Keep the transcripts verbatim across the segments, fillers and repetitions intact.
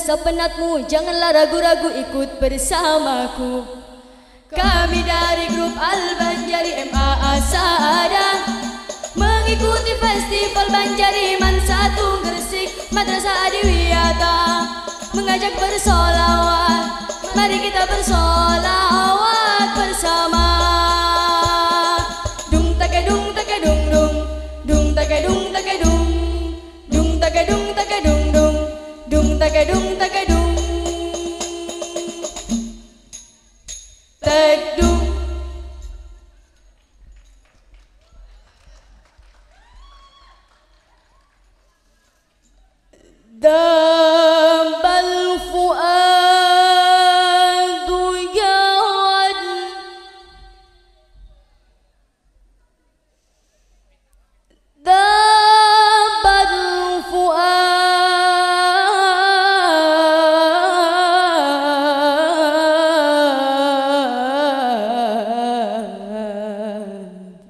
usah penatmu, janganlah ragu-ragu ikut bersamaku. Kami dari grup Al-Banjari M A Asada mengikuti festival Banjari Man satu Gresik Madrasah Adiwiyata, mengajak bersolawat. Mari kita bersolawat bersama. Dung takadung takadung dung, dung takadung takadung, dung takadung takadung dung, dung takadung takadung. Takdung. Dambal fuadu yawan, dambal fuad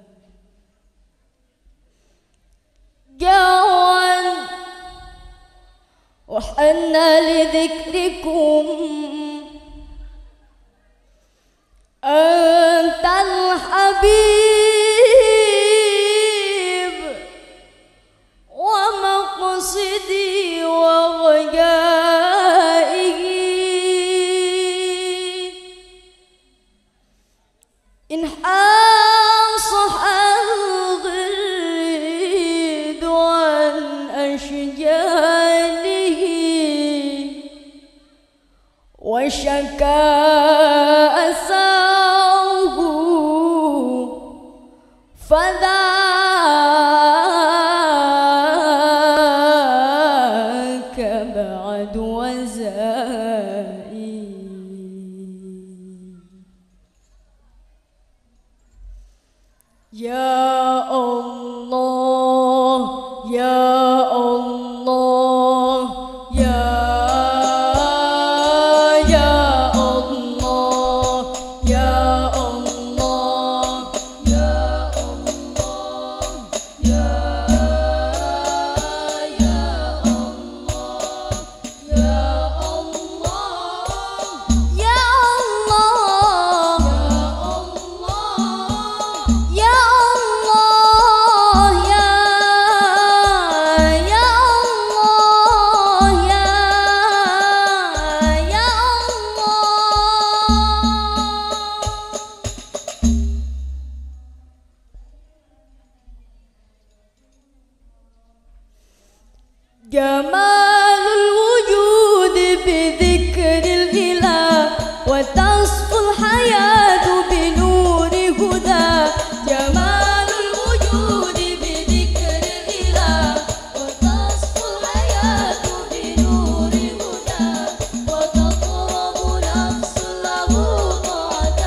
yawan. وحنا لذكركم أنت الحبيب ومقصدي وغيائي. إن حاصح الغريد عن أشجاني وشكا أساه فذاك بعد وزائي. يا الله يا الله يا جمال الوجود بذكر الإله وتصفو الحياة بنور هدى. جمال الوجود بذكر الإله وتصفو الحياة بنور هدى. وتطرب نفس له طاعة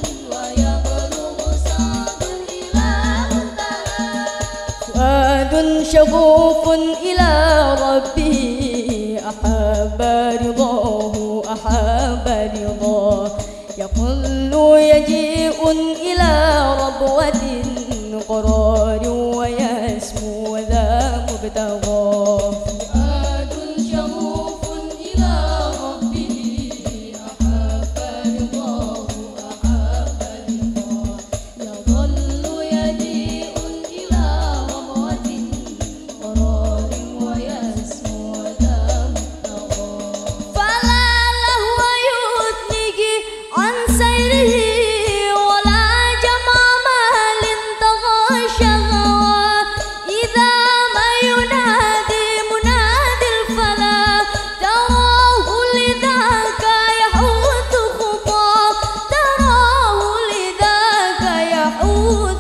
ويبلغ سعد إلى منتهى. فؤاد شغوف إلى ربي أحب رضاه أحب رضاه. يقل يجيء إلى ربوة قرار ويسمو ذا مبتغاه. فؤاد شغوف إلى ربه أحب رضاه أحب رضاه. يظل يجيء إلى ربوة قرار ويسمو ذا مبتغاه. فلا لهو يثنيه عن سيره ولا جمع مال طغى شهوى. إذا ما ينادي مناد الفلا تراه لذاك يحوث خطاه. تراه لذاك يحوث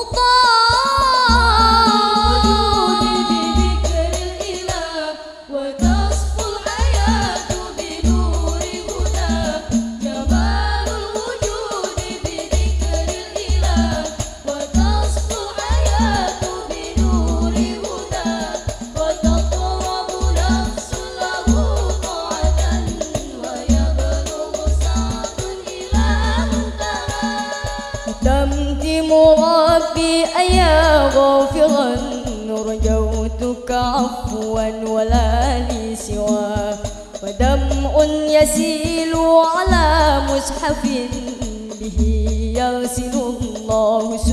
خطاه. بذكر الإله وتصفو الحياة بنور هدى. جمال الوجود بذكر الإله وتصفو الحياة بنور هدى. وتطرب نفس له طاعة ويبلغ سعد إلى منتهى. تمتم ربي أيا غافرا رجوتك عفوا ولا لي سواه. ودمع يسيل على مصحف به يغسل الله